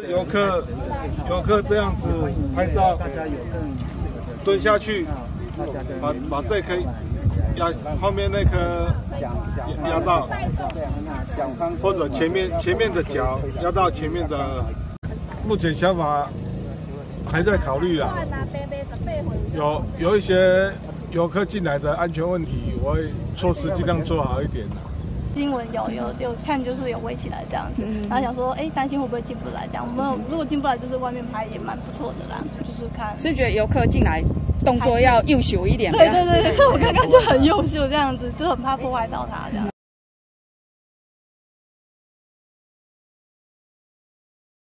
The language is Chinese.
游客这样子拍照，蹲下去，把这颗压后面那颗压到，或者前面的脚压到前面的。目前想法还在考虑啦，有一些游客进来的安全问题，我会措施尽量做好一点。 新闻有看，就是有围起来这样子，然后想说，担心会不会进不来这样。我们如果进不来，就是外面拍也蛮不错的啦，就是看。 所以觉得游客进来动作要优秀一点。 对，所以我刚刚就很优秀这样子，就很怕破坏到他这样。